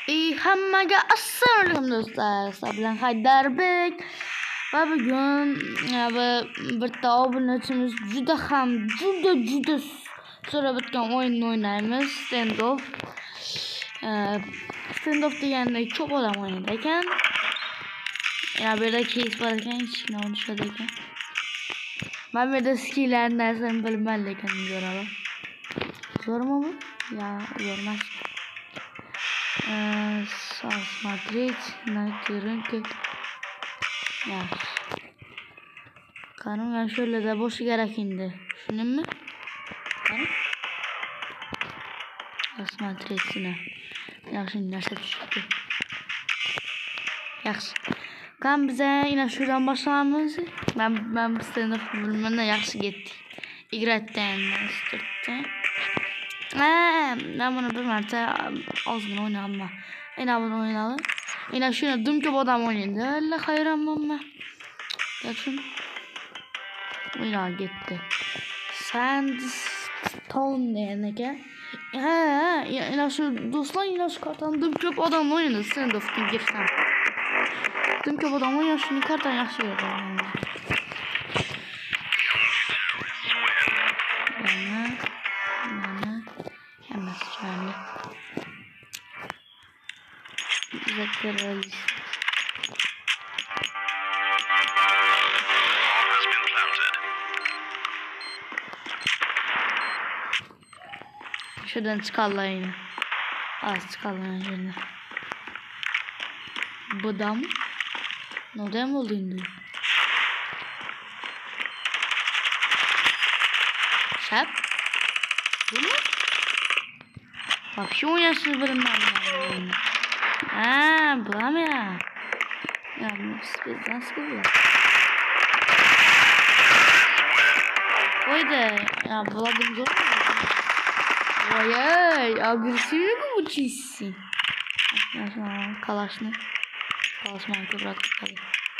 Hammaga assalomu alaykum do'stlar. Sizlar bilan Haydarbek va bugun bitta obunachimiz juda so'rab o'tgan o'yinni o'ynaymiz. Standoff. Standoff deganda ko'p odam o'ynaydi ekan. Bu yerda keys bor ekan, kichkina o'ynashadi ekan. Men bu yerda skilllarni narsani bilmayman lekin ko'raman. Zo'rmi bu? Ya, zo'r emas. Смотреть на рынке. Qani men sho'lada bo'lishi kerak endi. Tushundingmi? Qani? Смотреть'ni. Yaxshi narsa tushibdi. Yaxshi. Qani biz yana shundan boshlaymiz. Men Standoff bilmayman, yaxshi ketdik. Играть-dan startda. Ben bunu bir marta ozgina o'ynaganman. Yana buni o'ynadi. Yana shuni dum ko'p odam o'ynaydi. Allah hayronman men. Yaxshi. O'ynab ketdi. Sandstone degan ekan. Yana shu do'stlar, yana shu kartani dum ko'p odam o'ynaydi. Standoffga girsam. Dum ko'p odam o'ynaydi, shuni kartani yaxshi ko'raman. Закрылись. Şuradan çıkarlar yine. Az çıkarlar yine. Bu da mı? Nereden oldu indi? Şap? Bu mu? Bak şu oynasın bölümden. Bulam ya. Ya biz nasıl buluyor? Koydu. Ya buladım zor mu? Vay agresif mi bu çizsin? Aslında kalaşını. Kalaşmayı bırakıp tabii.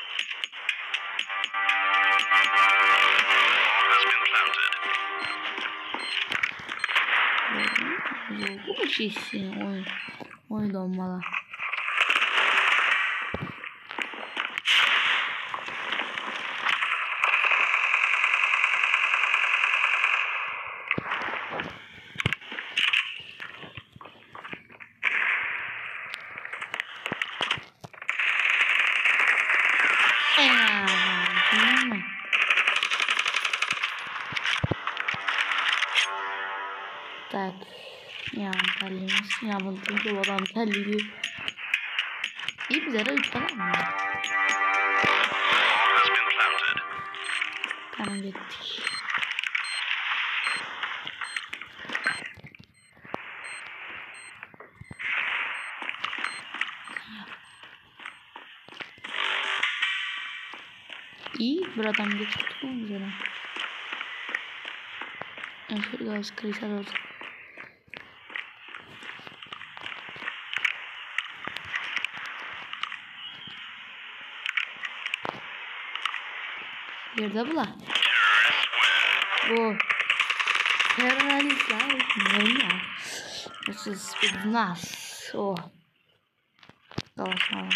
Bu çizsin oyun olmalı. Tak. Ya terliğimiz. Ya bunu çünkü adam terliği. İyi bize de 3 falan mı? Tamam gittik. İyi bir adam geçtik mi bize? Şöyle az kristal olsun. Yerde bula. Bu terörist ya. Ne ya? This is nice. Oh. Dolaşma.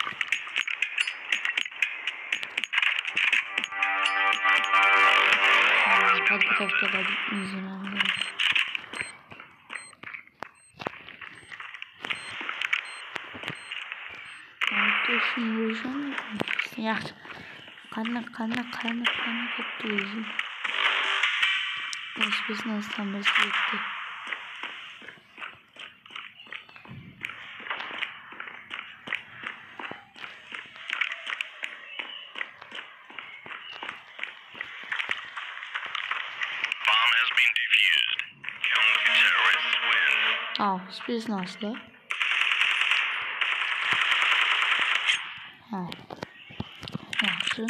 Hadi kitapta da izin aldım. Şimdi vuracağım. Ya. Kanı gitti yüzüm. Biz nasıl gitti. Biz nasıl? Yaxşı.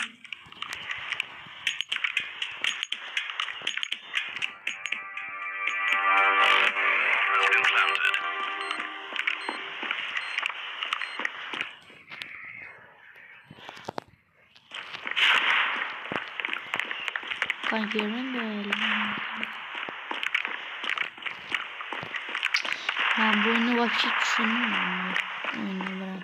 Kankimin böyle. Ben bu oyunu vakit düşünmüyorum. Oyunu bırak.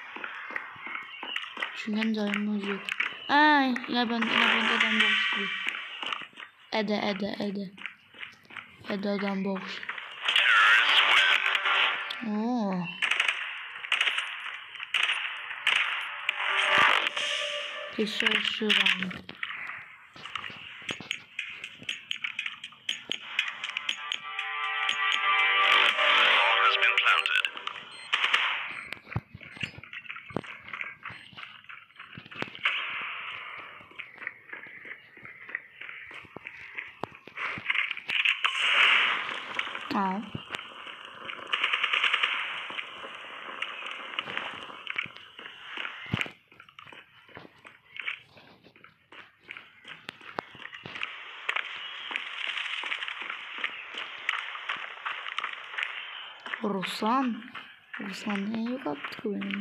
Düşünen dayanmaz yok. Ay yine ben adam boş. Ede adam boş. Oo. Geçiyor şuradan. Al. Ruslan ne yok yaptık benim.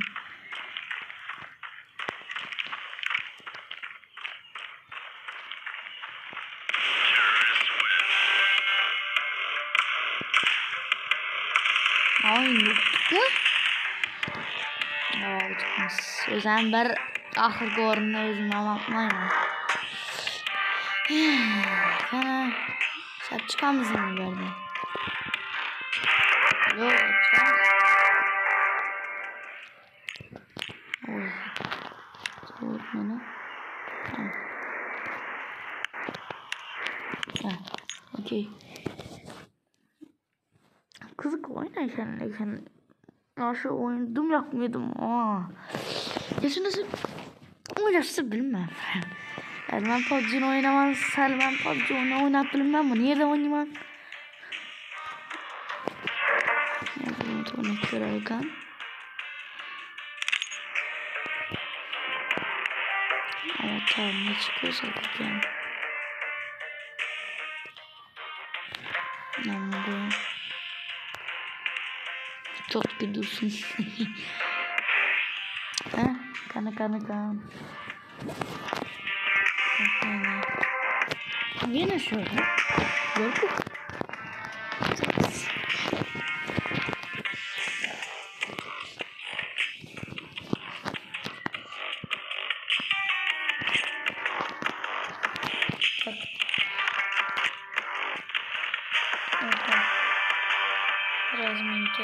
Ay yoktu. Ya çıkmış. O zaman ben ahırda orunda özüme bakmayayım. Kana şap çıkamazsın böyle. Yok çıkamaz. Soğuk bana. Okey. Kızık oynarken nasıl oynadım yapmıyordum. Ya şunu nasıl oynasın bilmem. Yani ben PUBG'ni oynamam. Ben PUBG oynat bilmem mi? Niye de oynamam? Bunu kırarken. Ama tamam ne çıkıyorsa bakayım. Namlu. Çok gidiyorsun. Ha? Kan. Yine şöyle. Gördük. Biraz minti.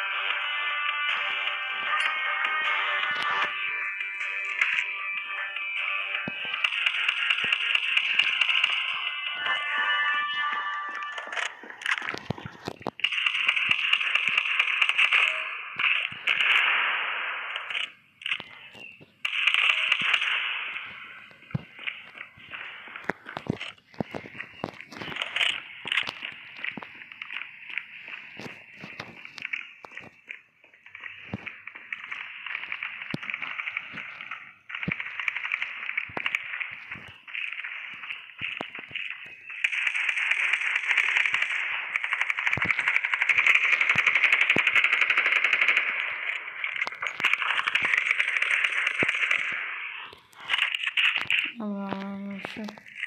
Allah'ım şu.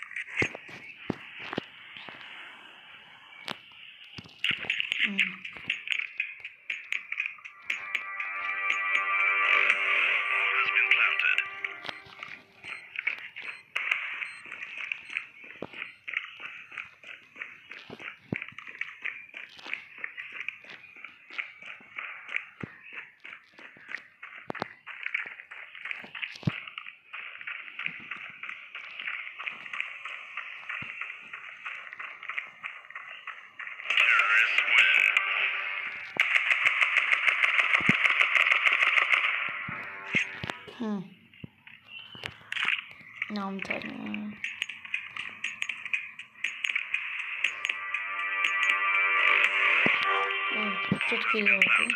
Nam tanı. Çok iyi oldu.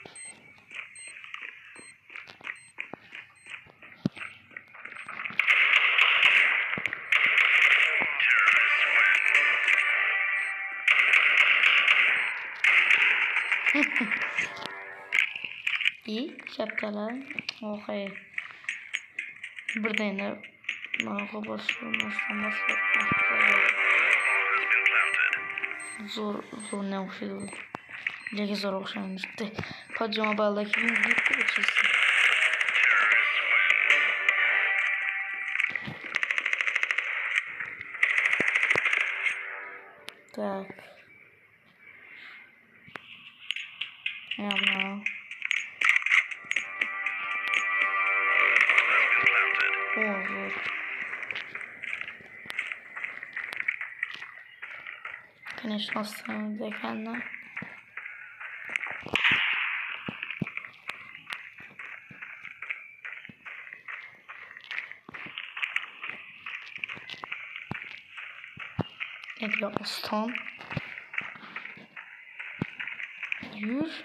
İyi şapkalar. Okay. Birden bana başlamasam zor ne oldu? Legi zor okşan gitti. PUBG Mobile'daki gün gitti de çizsin. Tak. Yapma. Olur. Güneş hastanede kendine. Ne diyor aslan? Yürü.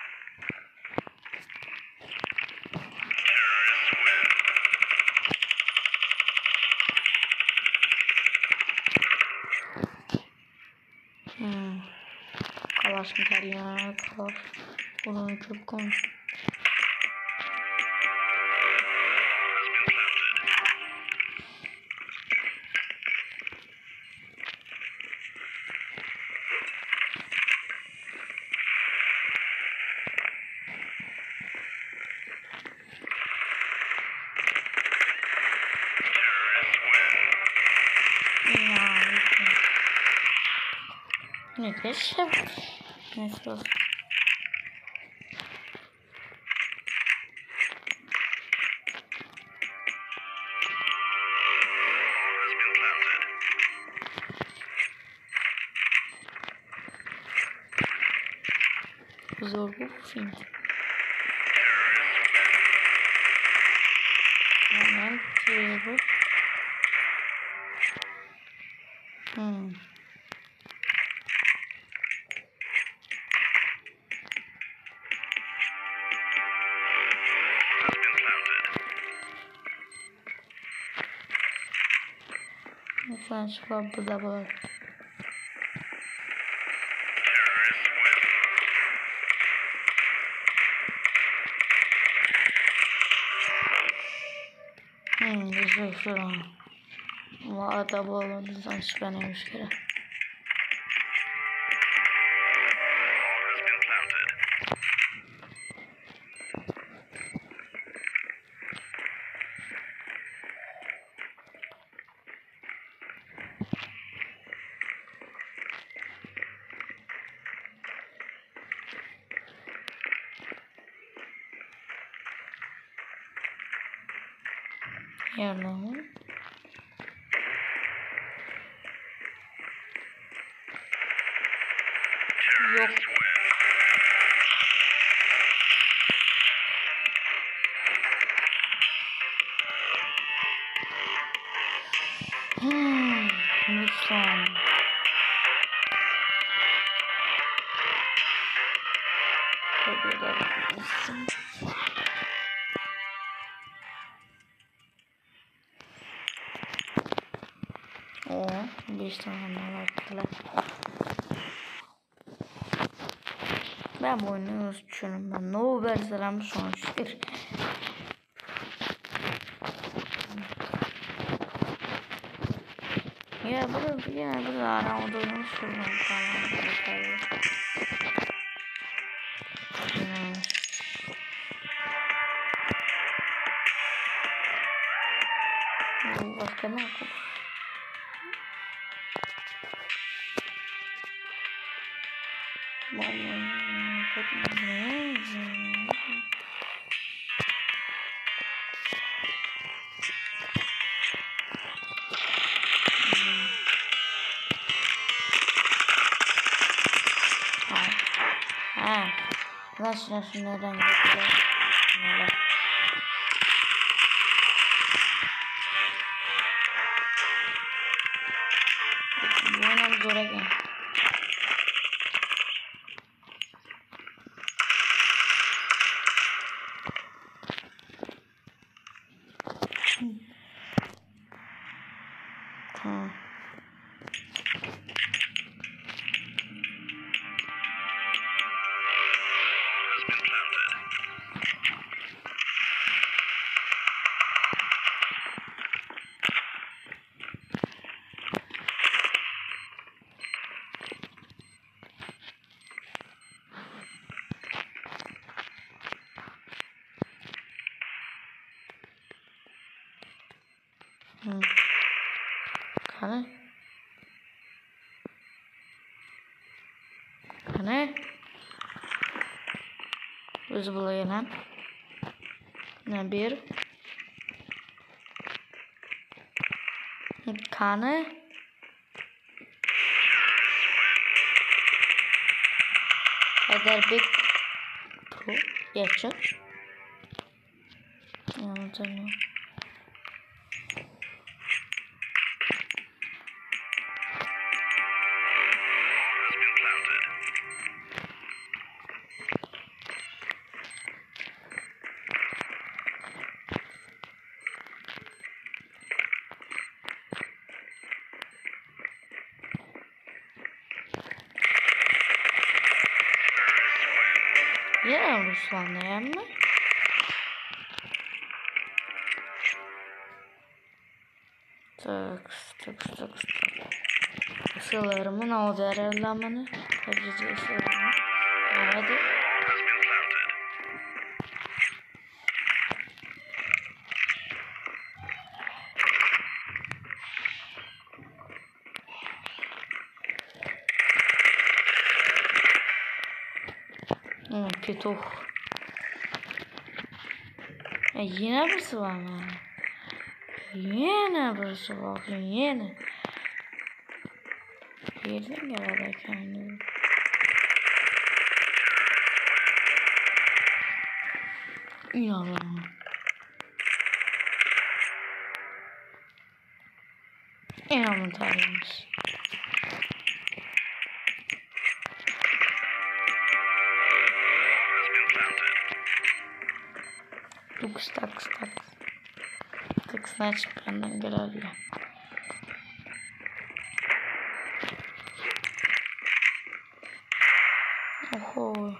Kalaşın teriyana kalar. Bunun çok konuş. Ne geçtim? Neyse olsun. Zor bu film. Hemen table. Lütfen şu kapıda var. Güzel şuran. Ama ada bu alanından çıkanemiş kere. Yardım. Yok. Lütfen. O 5 tane baktılar. Ben bu oyunu nasıl düşünüyorum ben? No verselam sonuçtur. Ya burada yine burada aramada oyunu sorun falan. Başka ne yapalım? Nasıl neden gidiyor? Bu oyunu zora gel. Qani? O'zi bo'lagan ham. Mana ber. Qani? Haydarbek Pro yaxshi. Tamam. Yine Ruslanlayan mı? Tak. Isılarımın aldı herhalde amanı. Hadi ısılarımı. Hadi. Pituh. Yine birisi var mı? Yine birisi var. Yine. Yerden geldi kendini. İnanamıyorum. İnanamıyorum. Tak. Tak значит benden gelebilir. Oho.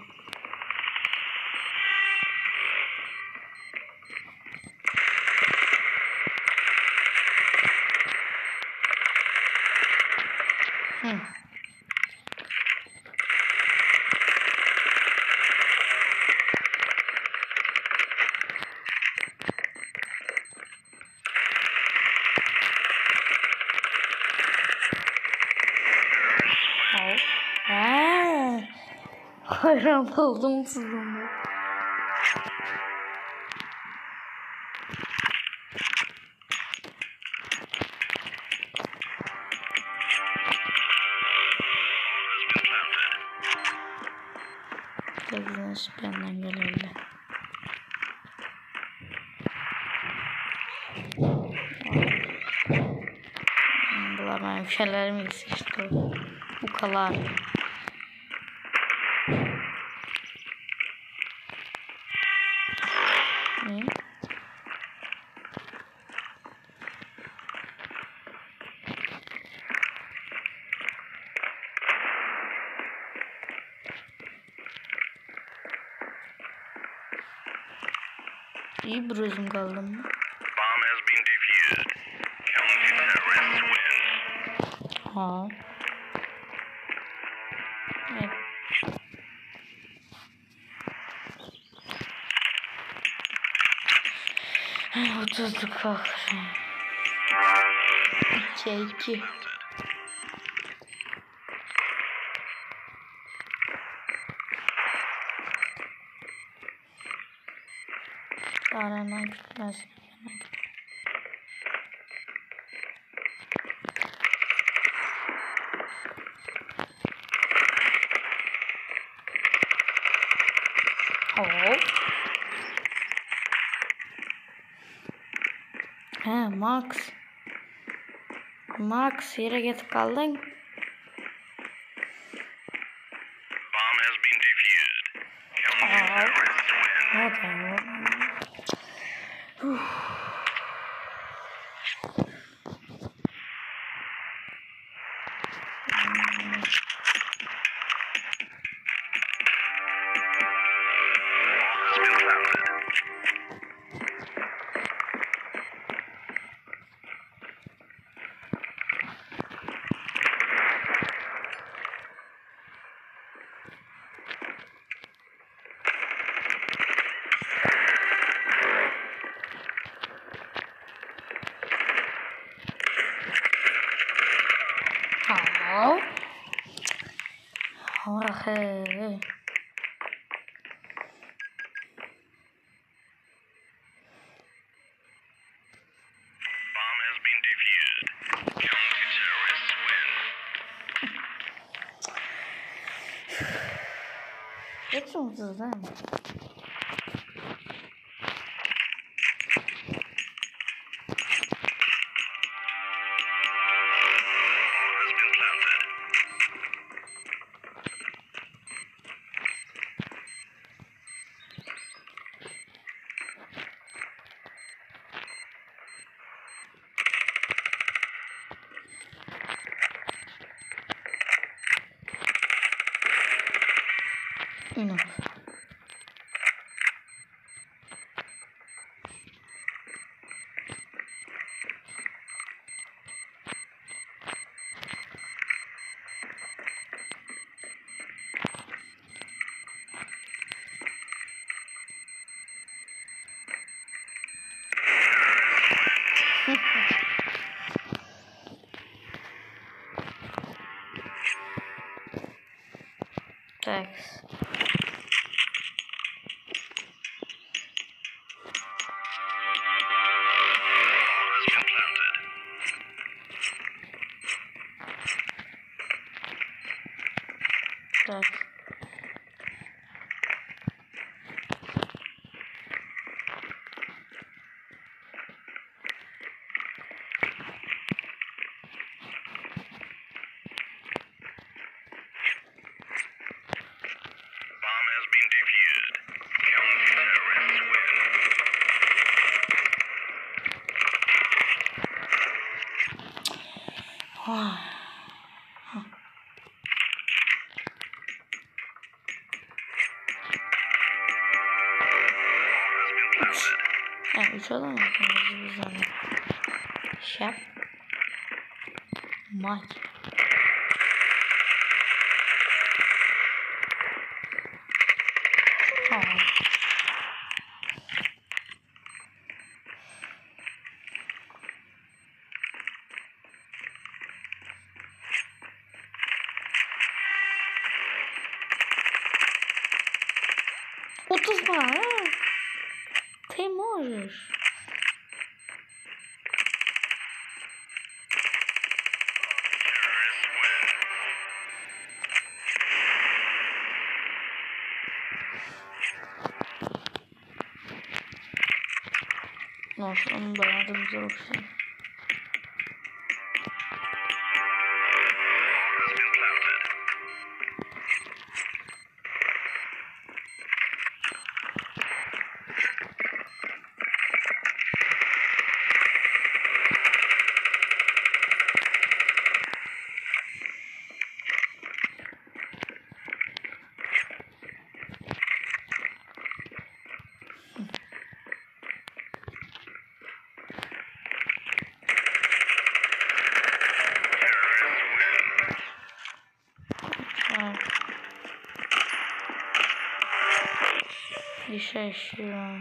Hayran oldum sizden. Tekrar benden gelirler. Bunlar benim şeylerimi işte. Bu kadar. İyi bir özüm kaldım mı? Ha. Evet. Oturduk bak. 2. Aranan gitmez. Max yere gidip kaldın. He.这种子弹。No. Thanks. Thanks. Üç adam yapmamız güzel. Şap. Maç. Tamam. Otuz var. Ty możesz. No, onu da yardımcı olsun. Yaşıyor.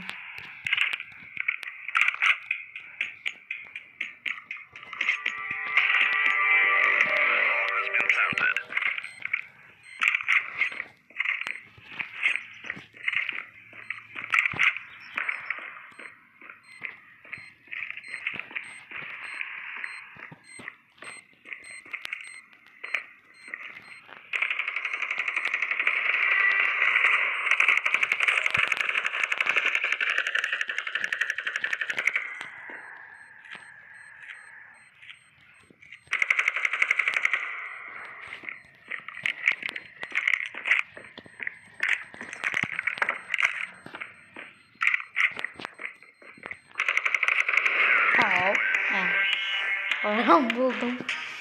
Ayağım buldum.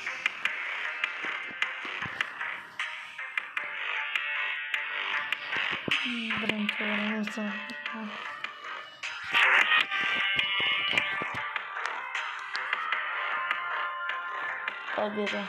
Birinci oranımızı. Tabii de.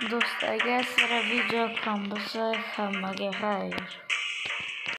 do'st agar sira video kom bo'lsa hammaga xayr.